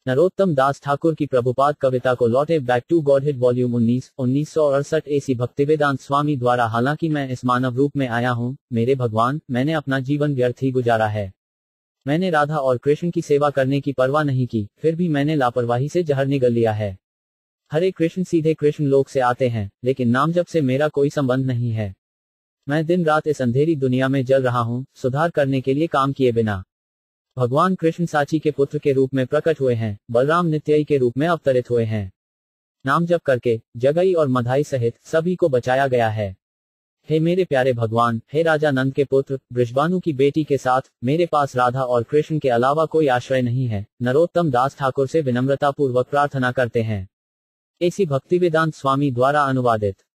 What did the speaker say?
नरोत्तम दास ठाकुर की प्रभुपाद कविता को लौटे back to Godhead volume 19, 1968 AC Bhaktivedanta Swami द्वारा। हालांकि मैं इस मानव रूप में आया हूँ, मेरे भगवान, मैंने अपना जीवन व्यर्थ ही गुजारा है। मैंने राधा और कृष्ण की सेवा करने की परवाह नहीं की, फिर भी मैंने लापरवाही से जहर निगल लिया है। हरे कृष्ण सीधे कृष्ण लोक से आते हैं, लेकिन नाम जप से मेरा कोई संबंध नहीं है। मैं दिन रात इस अंधेरी दुनिया में जल रहा हूँ, सुधार करने के लिए काम किए बिना। भगवान कृष्ण साची के पुत्र के रूप में प्रकट हुए हैं, बलराम नित्याई के रूप में अवतरित हुए हैं। नाम जप करके जगई और मधाई सहित सभी को बचाया गया है। हे मेरे प्यारे भगवान, हे राजा नंद के पुत्र, वृषभानु की बेटी के साथ, मेरे पास राधा और कृष्ण के अलावा कोई आश्रय नहीं है। नरोत्तम दास ठाकुर से विनम्रतापूर्वक प्रार्थना करते हैं। एसी भक्तिवेदांत स्वामी द्वारा अनुवादित।